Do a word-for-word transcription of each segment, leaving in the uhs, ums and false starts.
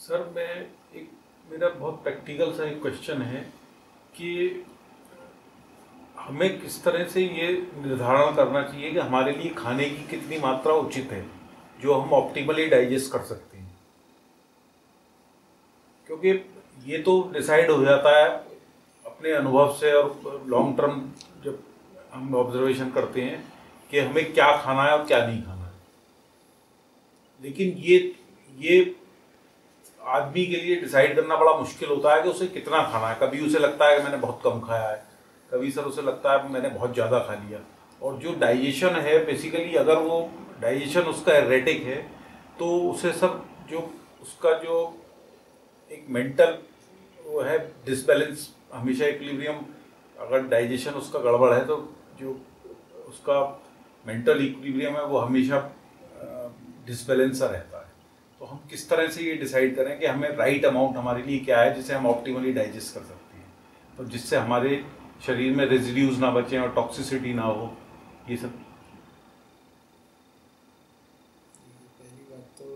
Sir मैं एक मेरा बहुत प्रैक्टिकल सा एक क्वेश्चन है कि हमें किस तरह से ये निर्धारण करना चाहिए कि हमारे लिए खाने की कितनी मात्रा उचित है जो हम ऑप्टिमली डाइजेस्ट कर सकते हैं, क्योंकि ये तो डिसाइड हो जाता है अपने अनुभव से और लॉन्ग टर्म जब हम ऑब्जर्वेशन करते हैं कि हमें क्या खाना है और क्या नहीं खाना है। लेकिन ये ये आदमी के लिए डिसाइड करना बड़ा मुश्किल होता है कि उसे कितना खाना है। कभी उसे लगता है कि मैंने बहुत कम खाया है, कभी सर उसे लगता है मैंने बहुत ज़्यादा खा लिया। और जो डाइजेशन है बेसिकली, अगर वो डाइजेशन उसका एरेटिक है तो उसे सब जो उसका जो एक मेंटल वो है डिसबैलेंस, हमेशा इक्विलिब्रियम, अगर डाइजेशन उसका गड़बड़ है तो जो उसका मेंटल इक्विलिब्रियम है वो हमेशा डिसबैलेंस सा रहता है। तो हम किस तरह से ये डिसाइड करें कि हमें राइट अमाउंट हमारे लिए क्या है जिसे हम ऑप्टिमली डाइजेस्ट कर सकते हैं, तो जिससे हमारे शरीर में रेजिड्यूज ना बचें और टॉक्सिसिटी ना हो, ये सब। पहली बात तो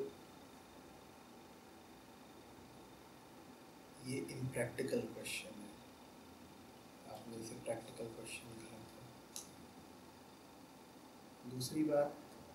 ये इम्प्रैक्टिकल क्वेश्चन है, आपने इसे प्रैक्टिकल क्वेश्चन किया था। दूसरी बात,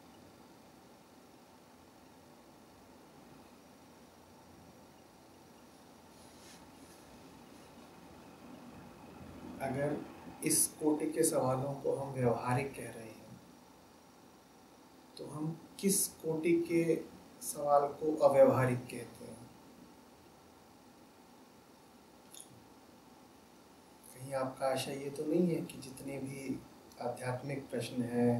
अगर इस कोटि के सवालों को हम व्यवहारिक कह रहे हैं तो हम किस कोटि के सवाल को अव्यवहारिक कहते हैं? कहीं आपका आशय ये तो नहीं है कि जितने भी आध्यात्मिक प्रश्न हैं,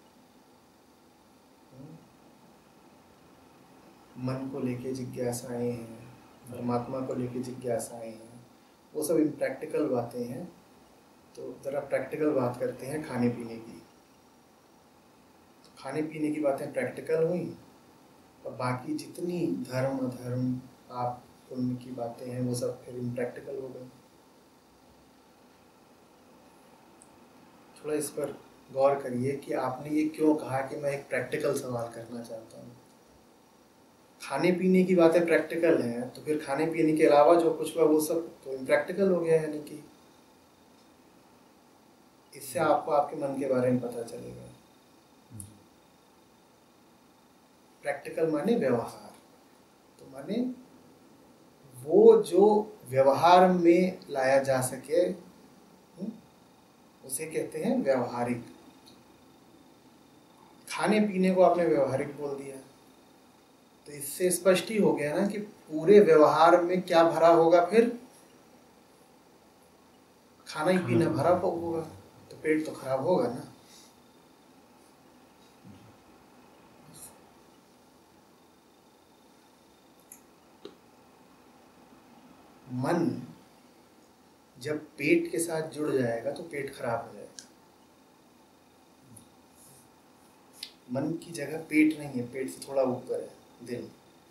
मन को लेके जिज्ञासाएं हैं, परमात्मा को लेके जिज्ञासाएं हैं, वो सब इम्प्रैक्टिकल बातें हैं। तो ज़रा प्रैक्टिकल बात करते हैं खाने पीने की। तो खाने पीने की बातें प्रैक्टिकल हुई और बाकी जितनी धर्म अधर्म पाप पुण्य की बातें हैं वो सब फिर इम्प्रैक्टिकल हो गई। थोड़ा इस पर गौर करिए कि आपने ये क्यों कहा कि मैं एक प्रैक्टिकल सवाल करना चाहता हूँ। खाने पीने की बातें प्रैक्टिकल हैं तो फिर खाने पीने के अलावा जो कुछ हुआ वो सब तो इम्प्रैक्टिकल हो गया, यानी कि इससे आपको आपके मन के बारे में पता चलेगा। प्रैक्टिकल माने व्यवहार, तो माने वो जो व्यवहार में लाया जा सके उसे कहते हैं व्यवहारिक। खाने पीने को आपने व्यवहारिक बोल दिया तो इससे स्पष्ट ही हो गया ना कि पूरे व्यवहार में क्या भरा होगा, फिर खाना ही पीना भरा होगा, तो पेट तो खराब होगा ना। मन जब पेट के साथ जुड़ जाएगा तो पेट खराब हो जाएगा। मन की जगह पेट नहीं है, पेट से थोड़ा ऊपर है दिल।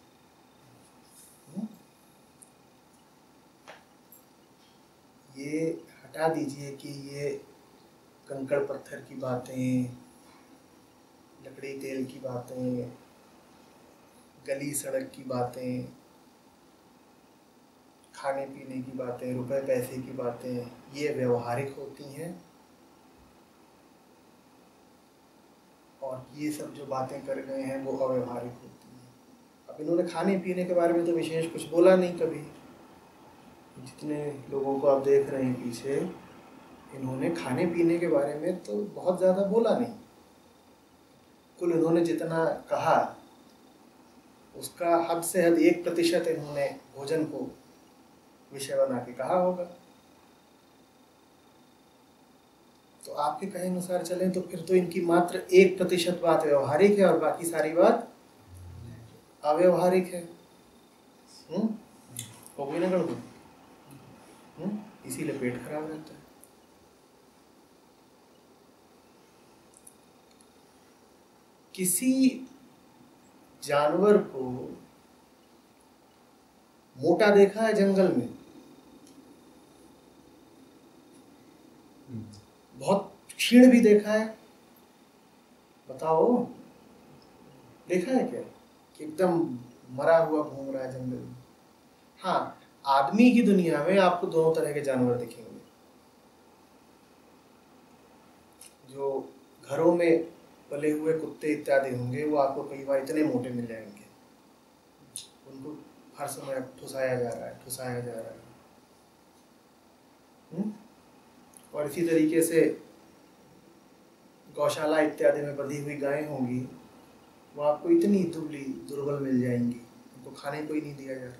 ये हटा दीजिए कि ये कंकड़ पत्थर की बातें, लकड़ी तेल की बातें, गली सड़क की बातें, खाने पीने की बातें, रुपए पैसे की बातें, ये व्यवहारिक होती हैं। और ये सब जो बातें कर गए हैं वो अव्यवहारिक होती हैं। अब इन्होंने खाने पीने के बारे में तो विशेष कुछ बोला नहीं कभी। जितने लोगों को आप देख रहे हैं पीछे, इन्होंने खाने पीने के बारे में तो बहुत ज़्यादा बोला नहीं। कुल इन्होंने जितना कहा उसका हद से हद एक प्रतिशत इन्होंने भोजन को विषय बना के कहा होगा। तो आपके कहे अनुसार चलें तो फिर तो इनकी मात्र एक प्रतिशत बात व्यवहारिक है और बाकी सारी बात अव्यवहारिक है। हम्म हो गई ना गड़बड़? हम्म इसीलिए पेट खराब रहता है। किसी जानवर को मोटा देखा है जंगल में? बहुत क्षीण भी देखा है? बताओ, देखा है क्या कि एकदम मरा हुआ घूम रहा है जंगल में? हाँ, आदमी की दुनिया में आपको दोनों तरह के जानवर दिखेंगे। जो घरों में पले हुए कुत्ते इत्यादि होंगे वो आपको कई बार इतने मोटे मिल जाएंगे, उनको हर समय ठुसाया जा रहा है ठुसाया जा रहा है हुँ? और इसी तरीके से गौशाला इत्यादि में बंधी हुई गायें होंगी, वो आपको इतनी दुबली दुर्बल मिल जाएंगी, उनको खाने को ही नहीं दिया जा रहा।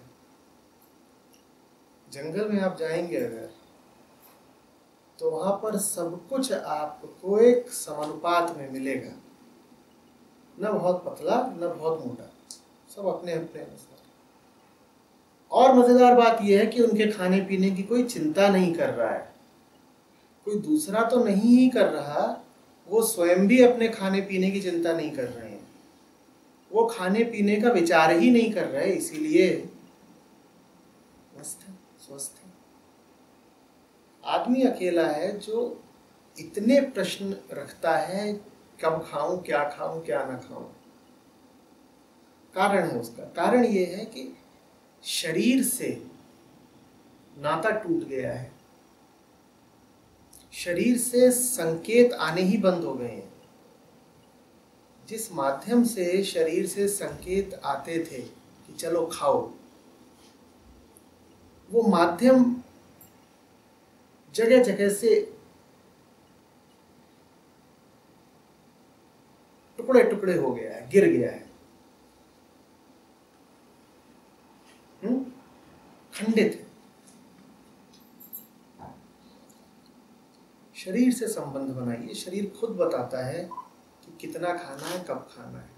जंगल में आप जाएंगे अगर, तो वहां पर सब कुछ आपको एक समानुपात में मिलेगा, न बहुत पतला न बहुत मोटा, सब अपने अपने अनुसार। और मजेदार बात यह है कि उनके खाने पीने की कोई चिंता नहीं कर रहा है, कोई दूसरा तो नहीं ही कर रहा, वो स्वयं भी अपने खाने पीने की चिंता नहीं कर रहे हैं, वो खाने पीने का विचार ही नहीं कर रहे, इसीलिए मस्त है, स्वस्थ है। आदमी अकेला है जो इतने प्रश्न रखता है, कब खाऊं, क्या खाऊं, क्या ना खाऊं। कारण है उसका, कारण ये है कि शरीर से नाता टूट गया है, शरीर से संकेत आने ही बंद हो गए हैं। जिस माध्यम से शरीर से संकेत आते थे कि चलो खाओ, वो माध्यम जगह जगह से टुकड़े टुकड़े हो गया है, गिर गया है, हम्म खंडित है। शरीर से संबंध बनाइए, शरीर खुद बताता है कि कितना खाना है, कब खाना है।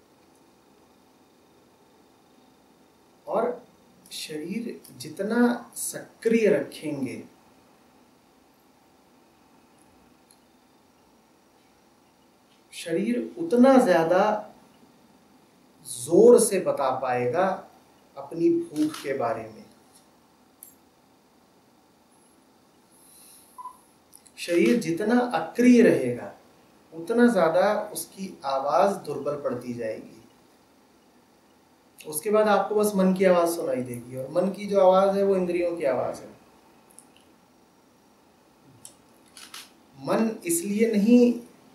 और शरीर जितना सक्रिय रखेंगे, शरीर उतना ज्यादा जोर से बता पाएगा अपनी भूख के बारे में। शरीर जितना अक्रिय रहेगा उतना ज्यादा उसकी आवाज दुर्बल पड़ती जाएगी। उसके बाद आपको बस मन की आवाज सुनाई देगी, और मन की जो आवाज है वो इंद्रियों की आवाज है। मन इसलिए नहीं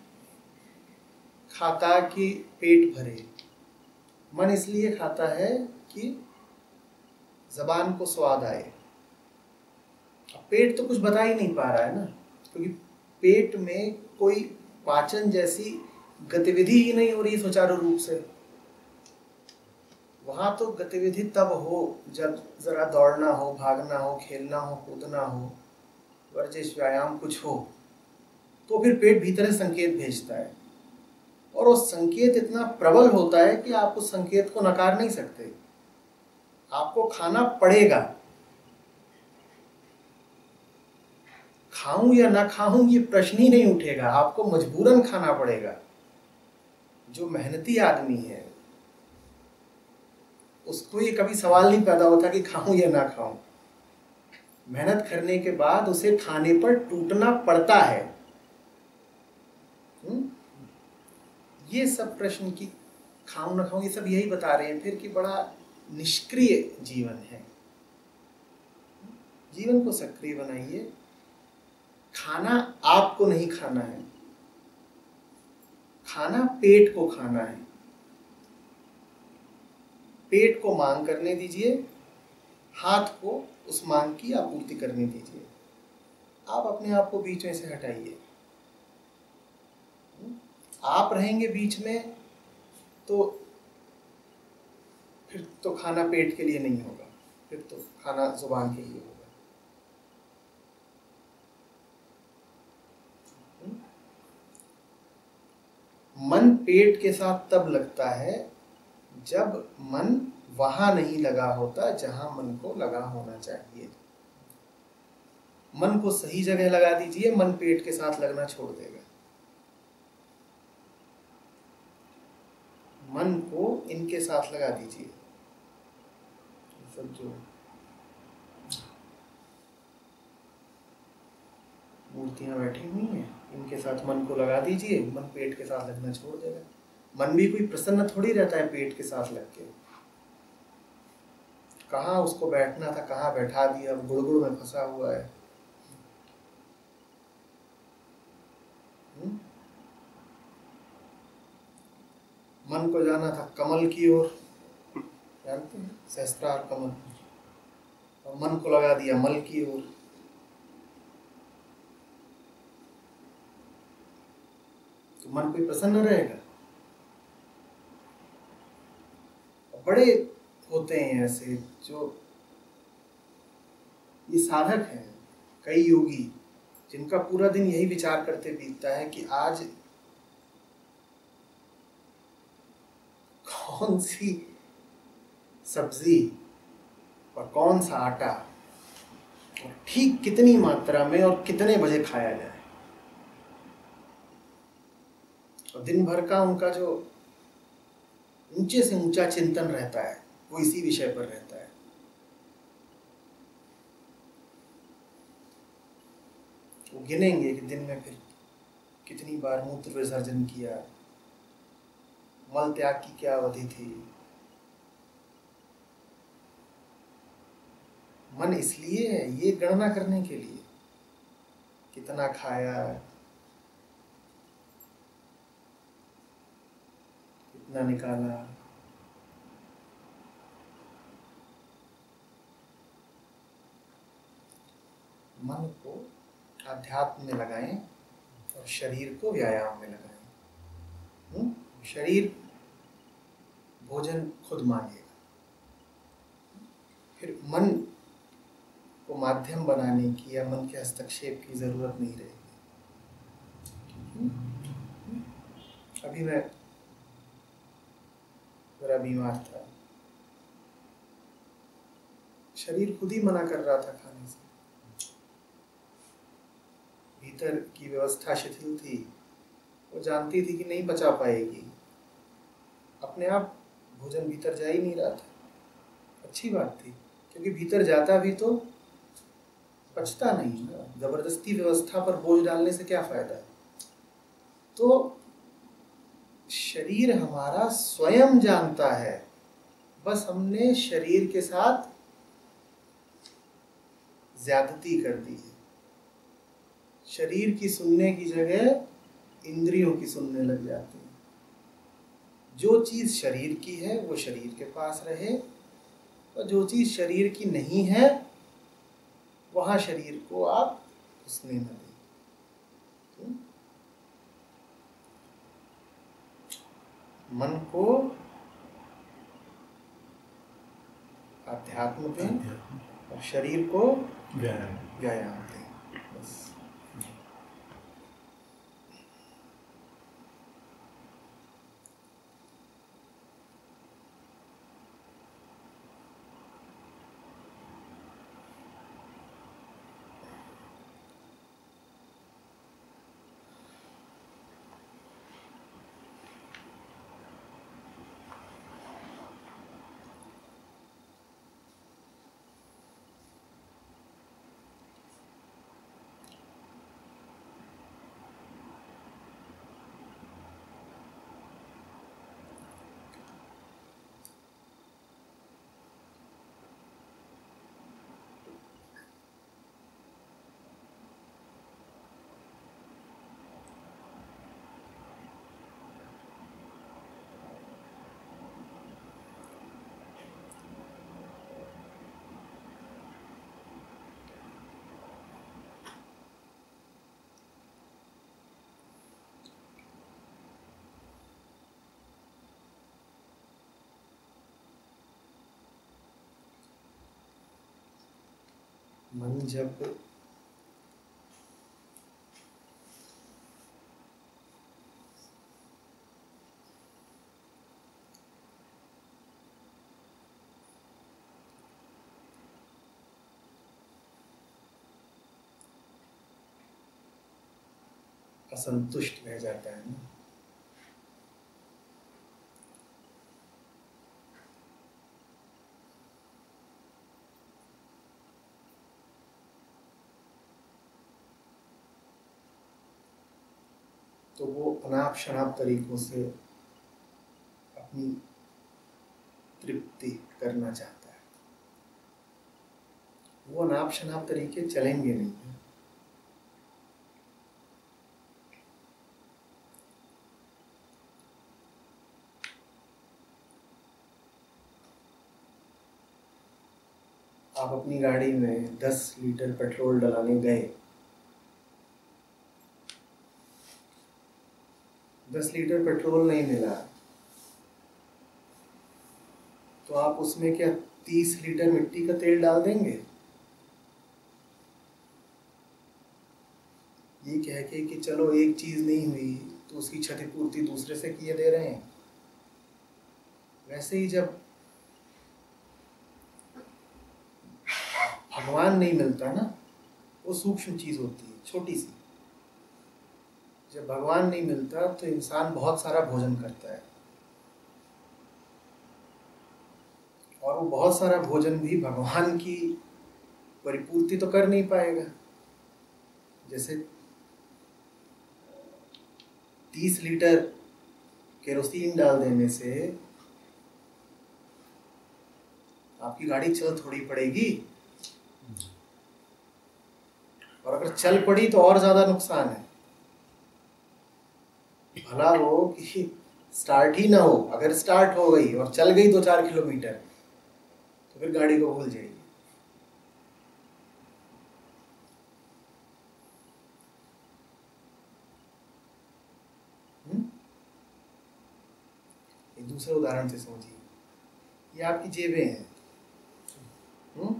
खाता कि पेट भरे, मन इसलिए खाता है कि जबान को स्वाद आए। अब पेट तो कुछ बता ही नहीं पा रहा है ना, क्योंकि पेट में कोई पाचन जैसी गतिविधि ही नहीं हो रही सुचारू रूप से। वहां तो गतिविधि तब हो जब जरा दौड़ना हो, भागना हो, खेलना हो, कूदना हो, वर्जिश व्यायाम कुछ हो, तो फिर पेट भीतर संकेत भेजता है, और वो संकेत इतना प्रबल होता है कि आप उस संकेत को नकार नहीं सकते। आपको खाना पड़ेगा, खाऊं या ना खाऊं ये प्रश्न ही नहीं उठेगा, आपको मजबूरन खाना पड़ेगा। जो मेहनती आदमी है उसको ये कभी सवाल नहीं पैदा होता कि खाऊं या ना खाऊं। मेहनत करने के बाद उसे खाने पर टूटना पड़ता है। हुँ? ये सब प्रश्न की खाऊं ना खाऊं ये सब यही बता रहे हैं फिर कि बड़ा निष्क्रिय जीवन है। जीवन को सक्रिय बनाइए। खाना आपको नहीं खाना है, खाना पेट को खाना है। पेट को मांग करने दीजिए, हाथ को उस मांग की आपूर्ति करने दीजिए। आप अपने आप को बीच में से हटाइए। आप रहेंगे बीच में तो फिर तो खाना पेट के लिए नहीं होगा, फिर तो खाना जुबान के लिए होगा। मन पेट के साथ तब लगता है जब मन वहां नहीं लगा होता जहां मन को लगा होना चाहिए। मन को सही जगह लगा दीजिए, मन पेट के साथ लगना छोड़ देगा। मन को इनके साथ लगा दीजिए, सब जो मूर्तियां बैठी हुई हैं इनके साथ मन को लगा दीजिए, मन पेट के साथ लगना छोड़ देगा। मन भी कोई प्रसन्न थोड़ी रहता है पेट के साथ लग के। कहाँ उसको बैठना था कहाँ बैठा दिया, गुड़गुड़ में फंसा हुआ है। हुँ? मन को जाना था कमल की ओर, जानते हैं सहस्त्रार कमल, और मन को लगा दिया मल की ओर। तो मन कोई प्रसन्न रहेगा? बड़े होते हैं ऐसे जो ये साधक हैं, कई योगी जिनका पूरा दिन यही विचार करते बीतता है कि आज कौन सी सब्जी और कौन सा आटा और ठीक कितनी मात्रा में और कितने बजे खाया जाए। और दिन भर का उनका जो ऊंचे से ऊंचा चिंतन रहता है वो इसी विषय पर रहता है। वो गिनेंगे कि दिन में फिर कितनी बार मूत्र विसर्जन किया, मल त्याग की क्या अवधि थी। मन इसलिए है ये गणना करने के लिए, कितना खाया, कितना निकाला। मन को अध्यात्म में लगाएं और शरीर को व्यायाम में लगाएं। हुँ? शरीर भोजन खुद मांगेगा, फिर मन को माध्यम बनाने की या मन के हस्तक्षेप की जरूरत नहीं रहेगी। अभी मैं बड़ा बीमार था, शरीर खुद ही मना कर रहा था खाने से, भीतर की व्यवस्था शिथिल थी, वो जानती थी कि नहीं पचा पाएगी, अपने आप भोजन भीतर जा ही नहीं रहा था। अच्छी बात थी, क्योंकि भीतर जाता भी तो पचता नहीं ना, जबरदस्ती व्यवस्था पर बोझ डालने से क्या फायदा। तो शरीर हमारा स्वयं जानता है, बस हमने शरीर के साथ ज्यादती कर दी है। शरीर की सुनने की जगह इंद्रियों की सुनने लग जाते हैं। जो चीज शरीर की है वो शरीर के पास रहे, और जो चीज शरीर की नहीं है वहां शरीर को आप घुसने न दें। मन को अध्यात्म दें और शरीर को व्यायाम व्यायाम दें, बस। मन जब असंतुष्ट रह जाता है ना, तो वो अनाप शनाप तरीकों से अपनी तृप्ति करना चाहता है। वो अनाप शनाप तरीके चलेंगे नहीं। आप अपनी गाड़ी में दस लीटर पेट्रोल डलाने गए, दस लीटर पेट्रोल नहीं मिला, तो आप उसमें क्या तीस लीटर मिट्टी का तेल डाल देंगे? ये कह के कि चलो एक चीज नहीं हुई तो उसकी क्षतिपूर्ति दूसरे से किए दे रहे हैं। वैसे ही जब भगवान नहीं मिलता ना, वो सूक्ष्म चीज होती है, छोटी सी। जब भगवान नहीं मिलता तो इंसान बहुत सारा भोजन करता है, और वो बहुत सारा भोजन भी भगवान की परिपूर्ति तो कर नहीं पाएगा। जैसे तीस लीटर केरोसिन डाल देने से आपकी गाड़ी चल थोड़ी पड़ेगी, और अगर चल पड़ी तो और ज्यादा नुकसान है। भला हो कि स्टार्ट ही ना हो, अगर स्टार्ट हो गई और चल गई दो चार किलोमीटर तो फिर गाड़ी को भूल जाएगी। एक दूसरे उदाहरण से समझिए, ये आपकी जेबें हैं। हुँ?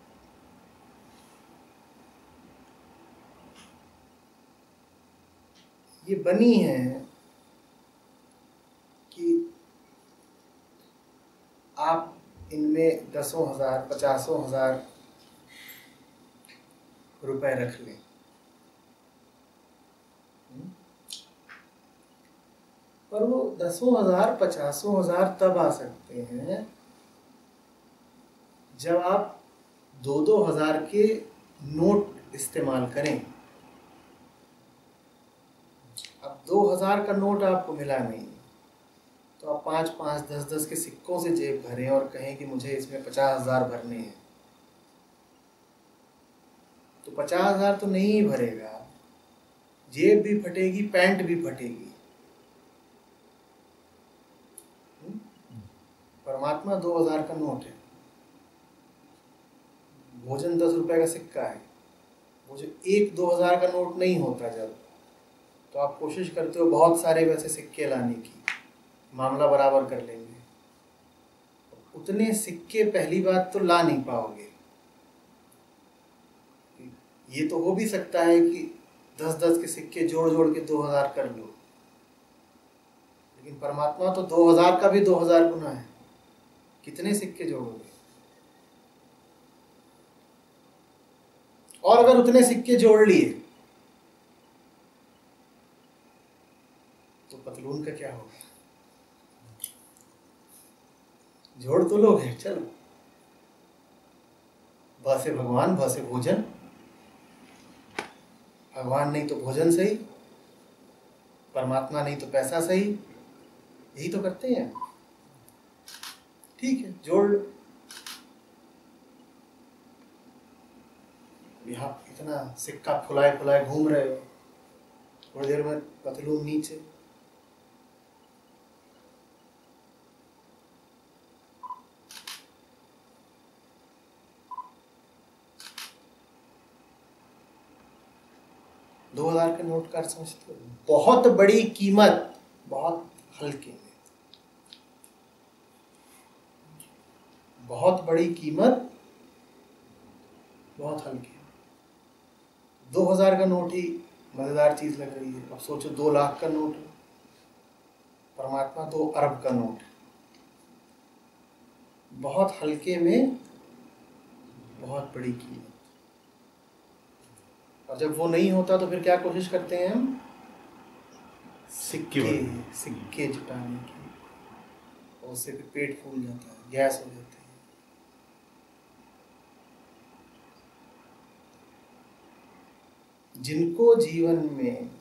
ये बनी है कि आप इनमें दसों हजार पचासों हजार रुपए रख लें। पर वो दसों हजार पचासों हजार तब आ सकते हैं जब आप दो दो हजार के नोट इस्तेमाल करें। अब दो हजार का नोट आपको मिला नहीं, तो आप पाँच पाँच दस दस के सिक्कों से जेब भरें और कहें कि मुझे इसमें पचास हजार भरने हैं, तो पचास हजार तो नहीं ही भरेगा, जेब भी फटेगी, पैंट भी फटेगी। परमात्मा दो हजार का नोट है, भोजन दस रुपए का सिक्का है। वो जो एक दो हजार का नोट नहीं होता जब, तो आप कोशिश करते हो बहुत सारे वैसे सिक्के लाने की, मामला बराबर कर लेंगे। उतने सिक्के पहली बात तो ला नहीं पाओगे। ये तो हो भी सकता है कि दस दस के सिक्के जोड़ जोड़ के दो हजार कर लो, लेकिन परमात्मा तो दो हजार का भी दो हजार गुना है। कितने सिक्के जोड़ोगे? और अगर उतने सिक्के जोड़ लिए तो पतलून का क्या होगा? जोड़ तो लोगे, चलो भ से भगवान, भ से भोजन, भगवान नहीं तो भोजन सही, परमात्मा नहीं तो पैसा सही, यही तो करते हैं। ठीक है, जोड़ लो। यहाँ इतना सिक्का फुलाए फुलाए घूम रहे हो, थोड़ी देर में पतलून नीचे। दो हजार के नोट का समझते हो? बहुत बड़ी कीमत बहुत हल्के में, बहुत बड़ी कीमत बहुत हल्के। दो हजार का नोट ही मजेदार चीज लग रही है। अब सोचो दो लाख का नोट है, परमात्मा दो अरब का नोट है। बहुत हल्के में बहुत बड़ी कीमत। और जब वो नहीं होता तो फिर क्या कोशिश करते हैं हम? सिक्के सिक्के जुटाने की, और उससे फिर पेट फूल जाता है, गैस हो जाती है। जिनको जीवन में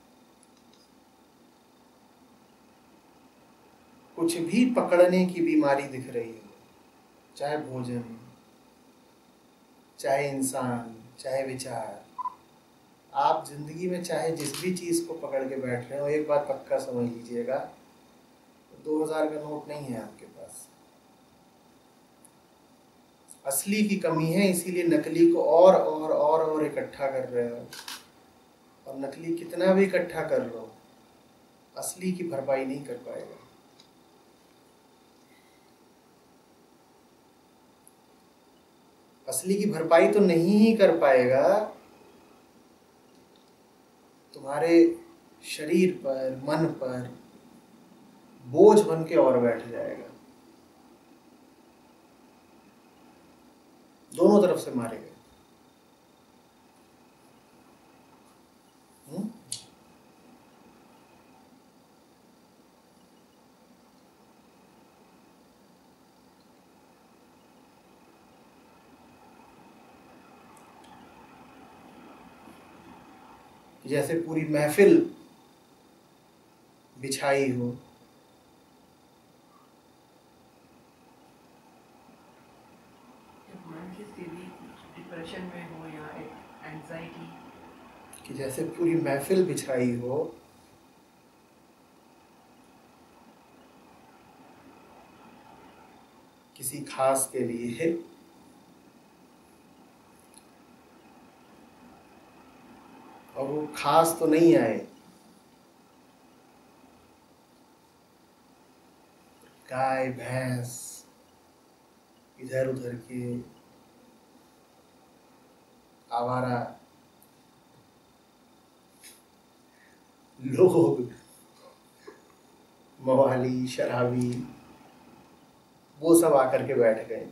कुछ भी पकड़ने की बीमारी दिख रही हो, चाहे भोजन, चाहे इंसान, चाहे विचार, आप जिंदगी में चाहे जिस भी चीज़ को पकड़ के बैठ रहे हो, एक बात पक्का समझ लीजिएगा, दो हजार का नोट नहीं है आपके पास। असली की कमी है, इसीलिए नकली को और और और और इकट्ठा कर रहे हो, और नकली कितना भी इकट्ठा कर लो असली की भरपाई नहीं कर पाएगा। असली की भरपाई तो नहीं ही कर पाएगा, तुम्हारे शरीर पर, मन पर बोझ बन के और बैठ जाएगा। दोनों तरफ से मारे गए। हुँ? जैसे पूरी महफिल बिछाई हो, डिप्रेशन में हो या एक एंजाइटी, कि जैसे पूरी महफिल बिछाई हो, किसी खास के लिए, और वो खास तो नहीं आए, गाय भैंस इधर उधर के आवारा लोग, मवाली, शराबी, वो सब आकर के बैठ गए।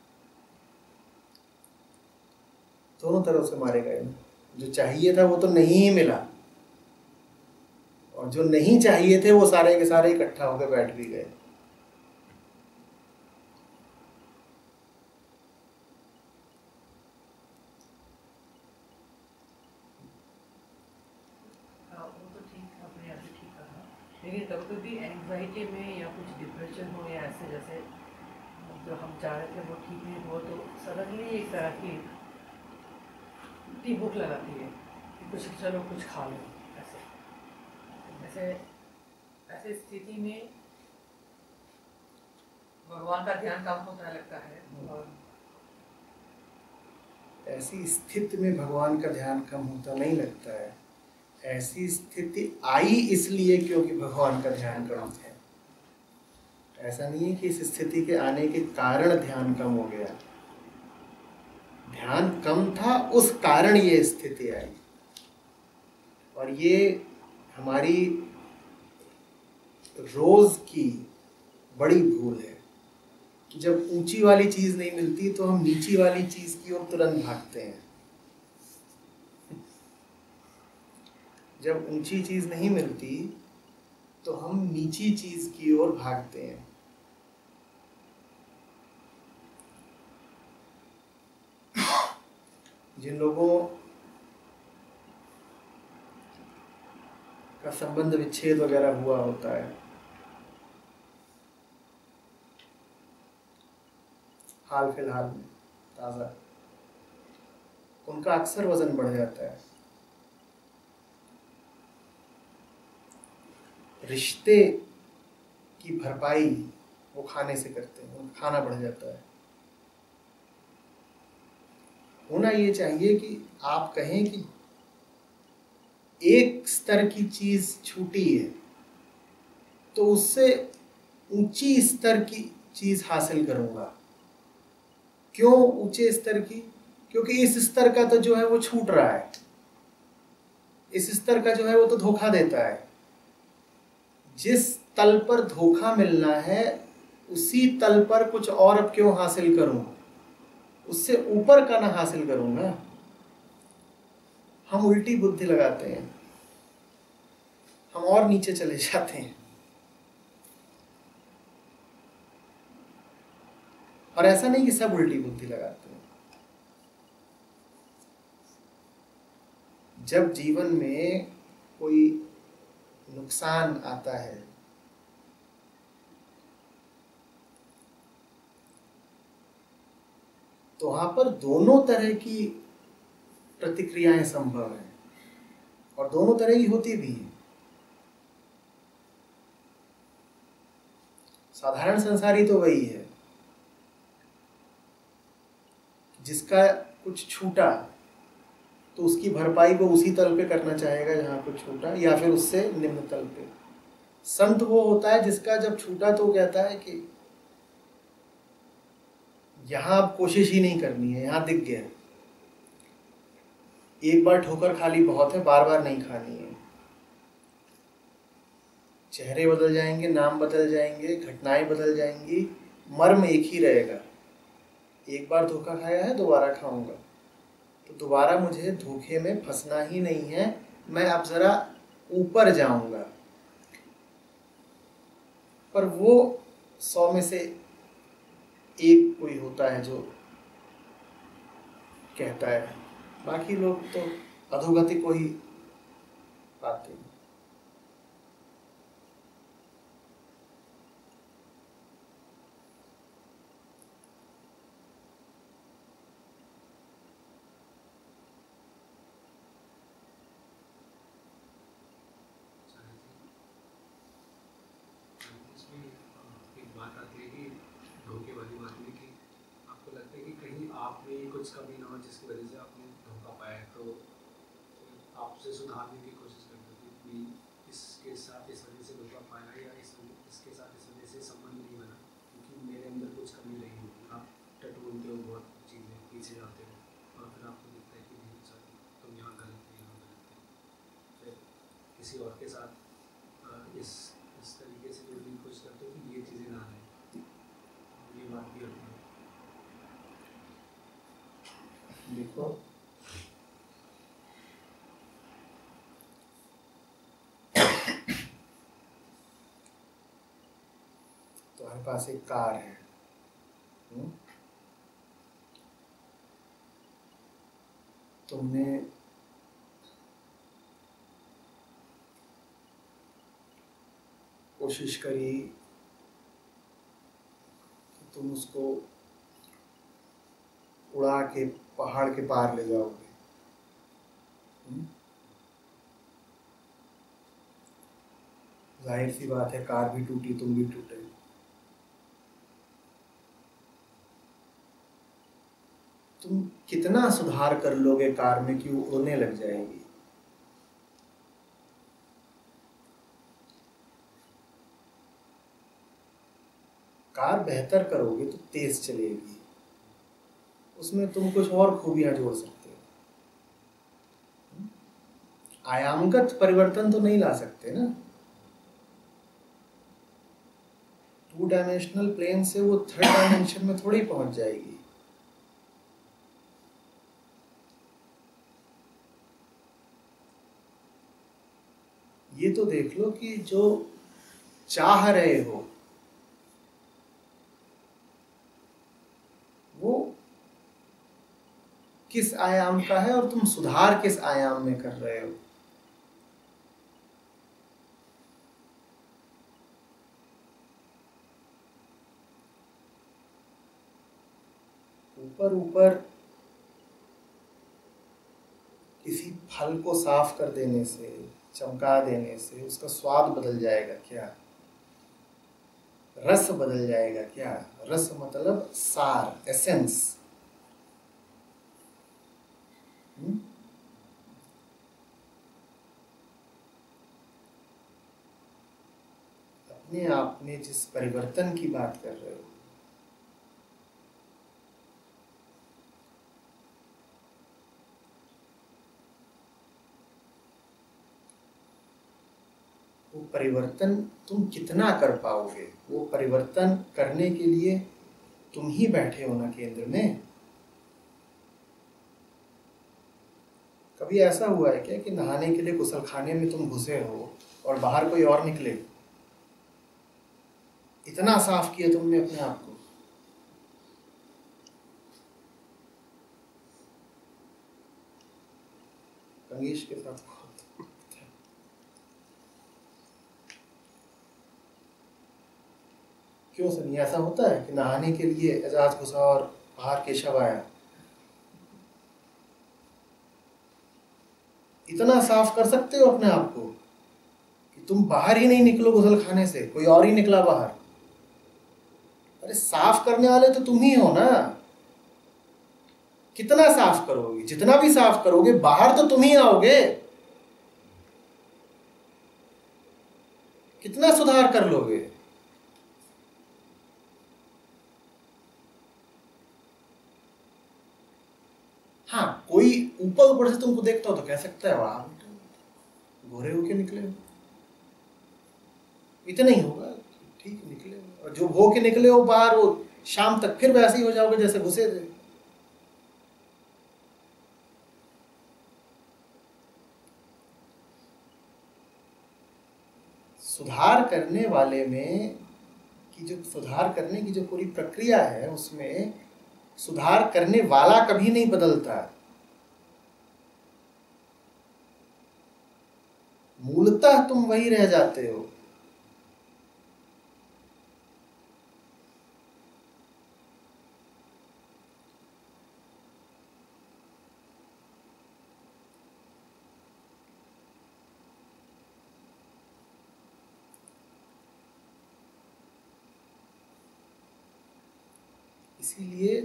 दोनों तरफ से मारे गए। जो चाहिए था वो तो नहीं ही मिला, और जो नहीं चाहिए थे वो सारे के सारे इकट्ठा होकर बैठ भी गए। लेकिन कभी कभी एंग्जाइटी में या कुछ डिप्रेशन हो या ऐसे जैसे जो हम चाह रहे थे वो ठीक नहीं हो, तो सडनली एक तरह की भूख लगाती है कि कुछ चलो कुछ खा लो। ऐसे ऐसे ऐसे स्थिति में भगवान का ध्यान कम होता लगता है। और ऐसी स्थिति में भगवान का ध्यान कम होता नहीं लगता है। ऐसी स्थिति आई इसलिए क्योंकि भगवान का ध्यान कम है। ऐसा नहीं है कि इस स्थिति के आने के कारण ध्यान कम हो गया। ध्यान कम था, उस कारण ये स्थिति आई। और ये हमारी रोज की बड़ी भूल है कि जब ऊंची वाली चीज नहीं मिलती तो हम नीची वाली चीज की ओर तुरंत भागते हैं। जब ऊंची चीज नहीं मिलती तो हम नीची चीज की ओर भागते हैं। जिन लोगों का संबंध विच्छेद वगैरह हुआ होता है, हाल फिलहाल में ताज़ा, उनका अक्सर वजन बढ़ जाता है। रिश्ते की भरपाई वो खाने से करते हैं, उनका खाना बढ़ जाता है। होना ये चाहिए कि आप कहें कि एक स्तर की चीज छूटी है तो उससे ऊंची स्तर की चीज हासिल करूंगा। क्यों ऊंचे स्तर की? क्योंकि इस स्तर का तो जो है वो छूट रहा है, इस स्तर का जो है वो तो धोखा देता है। जिस तल पर धोखा मिलना है उसी तल पर कुछ और अब क्यों हासिल करूं, उससे ऊपर का ना हासिल करूंगा। हम उल्टी बुद्धि लगाते हैं, हम और नीचे चले जाते हैं। और ऐसा नहीं कि सब उल्टी बुद्धि लगाते हैं। जब जीवन में कोई नुकसान आता है तो वहाँ पर दोनों तरह की प्रतिक्रियाएं संभव हैं और दोनों तरह की होती भी हैं। साधारण संसारी तो वही है जिसका कुछ छूटा तो उसकी भरपाई वो उसी तल पे करना चाहेगा जहाँ कुछ छूटा, या फिर उससे निम्न तल पे। संत वो होता है जिसका जब छूटा तो वो कहता है कि यहाँ अब कोशिश ही नहीं करनी है, यहाँ दिख गया, एक बार ठोकर खा ली बहुत है, बार बार नहीं खानी है। चेहरे बदल जाएंगे, नाम बदल जाएंगे, घटनाएं बदल जाएंगी, मर्म एक ही रहेगा। एक बार धोखा खाया है, दोबारा खाऊंगा, तो दोबारा मुझे धोखे में फंसना ही नहीं है, मैं अब जरा ऊपर जाऊंगा। पर वो सौ में से एक कोई होता है जो कहता है, बाकी लोग तो अधोगति को ही पाते हैं। कुछ कमी ना हो जिसकी वजह से आपने धोखा पाया, तो आपसे सुधारने की कोशिश करते थे कि इसके साथ इस वजह से धोखा पाया या इस इसके साथ इस वजह से संबंध नहीं बना क्योंकि मेरे अंदर कुछ कमी रही होगी। आप टटोलते हो बहुत चीज़ें, पीछे जाते हो और फिर आपको दिखता है कि नहीं सर तुम यहाँ गलत थे, यहाँ गलत थे। फिर किसी और के साथ इस इस तरीके से जुड़ने की कोशिश करते हो कि ये चीज़ें ना रहें, ये बात भी होती है। देखो, तुम्हारे पास एक कार है, हुँ? तुमने कोशिश करी कि तुम उसको उड़ा के पहाड़ के पार ले जाओगे। जाहिर सी बात है, कार भी टूटी, तुम भी टूटे। तुम कितना सुधार कर लोगे कार में कि वो उड़ने लग जाएगी? कार बेहतर करोगे तो तेज चलेगी, उसमें तुम कुछ और खूबियां जोड़ सकते हो। आयामगत परिवर्तन तो नहीं ला सकते ना। टू डायमेंशनल प्लेन से वो थर्ड डायमेंशन में थोड़ी पहुंच जाएगी। ये तो देख लो कि जो चाह रहे हो वो किस आयाम का है और तुम सुधार किस आयाम में कर रहे हो। ऊपर ऊपर किसी फल को साफ कर देने से, चमका देने से उसका स्वाद बदल जाएगा क्या? रस बदल जाएगा क्या? रस मतलब सार, एसेंस। अपने आप में जिस परिवर्तन की बात कर रहे हो, वो परिवर्तन तुम कितना कर पाओगे? वो परिवर्तन करने के लिए तुम ही बैठे हो ना केंद्र में। कभी ऐसा हुआ है क्या कि नहाने के लिए गुसल खाने में तुम घुसे हो और बाहर कोई और निकले? इतना साफ किया तुमने अपने आप को। कंगीश के साथ क्यों सनी ऐसा होता है कि नहाने के लिए एजाज घुसा और बाहर केशव आया, इतना साफ कर सकते हो अपने आप को कि तुम बाहर ही नहीं निकलो गुसल खाने से, कोई और ही निकला बाहर। अरे साफ करने वाले तो तुम ही हो ना। कितना साफ करोगे, जितना भी साफ करोगे बाहर तो तुम ही आओगे। कितना सुधार कर लोगे। हाँ, कोई ऊपर ऊपर से तुमको देखता हो तो कह सकता है वाह गोरे होके निकले हो, इतना ही होगा, ठीक निकले हो। और जो हो के निकले हो बाहर, वो शाम तक फिर वैसे ही हो जाओगे जैसे घुसे थे। सुधार करने वाले में कि जो सुधार करने की जो पूरी प्रक्रिया है, उसमें सुधार करने वाला कभी नहीं बदलता। मूलतः तुम वही रह जाते हो। इसीलिए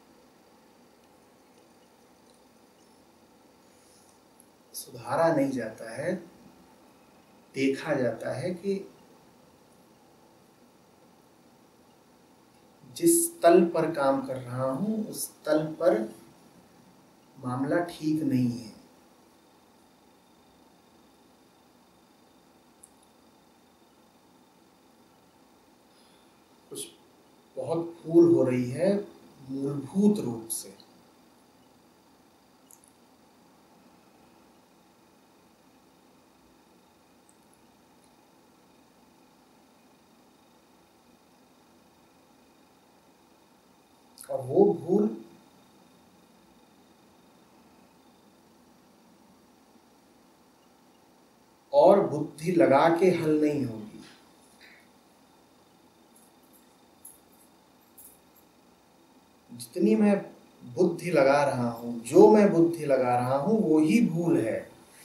सुधारा नहीं जाता है, देखा जाता है कि जिस तल पर काम कर रहा हूं उस तल पर मामला ठीक नहीं है। कुछ बहुत भूल हो रही है मूलभूत रूप से। और वो भूल और बुद्धि लगा के हल नहीं होगी। जितनी मैं बुद्धि लगा रहा हूं, जो मैं बुद्धि लगा रहा हूं, वो ही भूल है।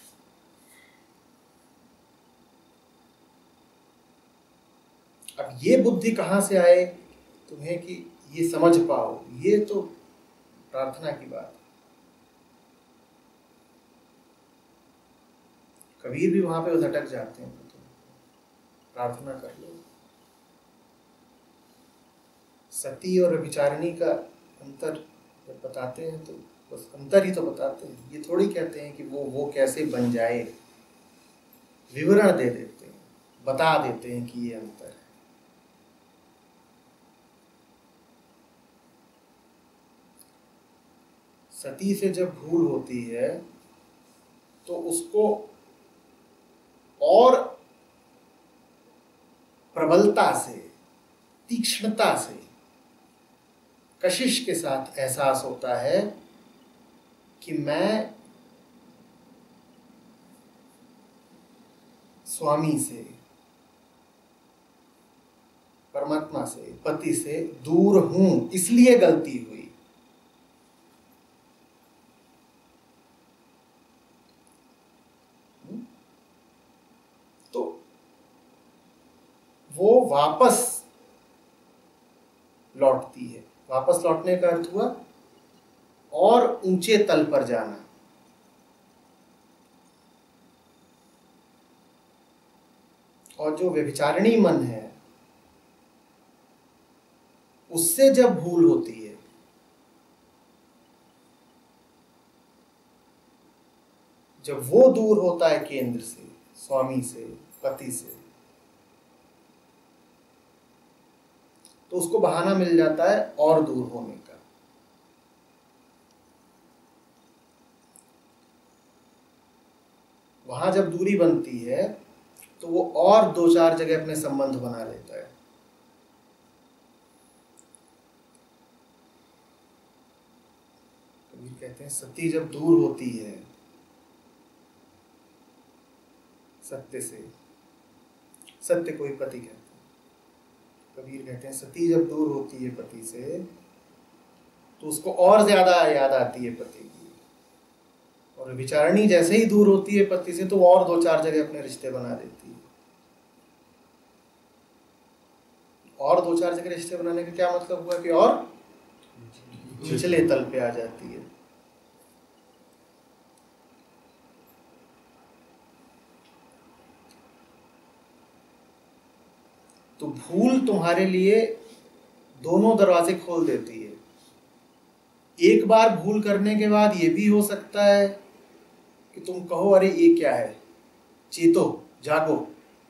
अब ये बुद्धि कहां से आए तुम्हें कि ये समझ पाओ, ये तो प्रार्थना की बात है। कबीर भी वहां पे भटक जाते हैं, तो प्रार्थना कर लो। सती और विचारिणी का अंतर जब बताते हैं तो बस अंतर ही तो बताते हैं, ये थोड़ी कहते हैं कि वो वो कैसे बन जाए। विवरण दे देते हैं, बता देते हैं कि ये अंतर है। सती से जब भूल होती है तो उसको और प्रबलता से, तीक्ष्णता से, कशिश के साथ एहसास होता है कि मैं स्वामी से, परमात्मा से, पति से दूर हूं, इसलिए गलती हुई। तो वो वापस लौटती है। वापस लौटने का अर्थ हुआ और ऊंचे तल पर जाना। और जो व्यभिचारिणी मन है, उससे जब भूल होती है, जब वो दूर होता है केंद्र से, स्वामी से, पति से, तो उसको बहाना मिल जाता है और दूर होने का। वहां जब दूरी बनती है तो वो और दो चार जगह अपने संबंध बना लेता है। कबीर कहते हैं सती जब दूर होती है सत्य से, सत्य कोई पति कहते हैं, कबीर कहते हैं सती जब दूर होती है पति से तो उसको और ज्यादा याद आती है पति की, और विचारणी जैसे ही दूर होती है पति से तो और दो चार जगह अपने रिश्ते बना देती है। और दो चार जगह रिश्ते बनाने का क्या मतलब हुआ कि और निचले तल पे आ जाती है। तो भूल तुम्हारे लिए दोनों दरवाजे खोल देती है। एक बार भूल करने के बाद ये भी हो सकता है कि तुम कहो अरे ये क्या है, चेतो, जागो।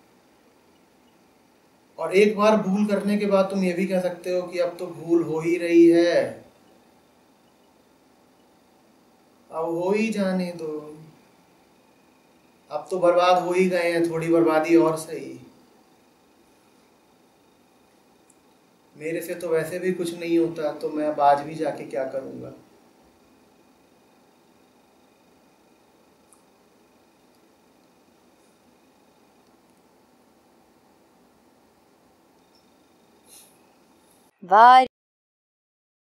और एक बार भूल करने के बाद तुम ये भी कह सकते हो कि अब तो भूल हो ही रही है, अब हो ही जाने दो, अब तो बर्बाद हो ही गए हैं, थोड़ी बर्बादी और सही, मेरे से तो वैसे भी कुछ नहीं होता, तो मैं अब आज भी जाके क्या करूंगा। वाह।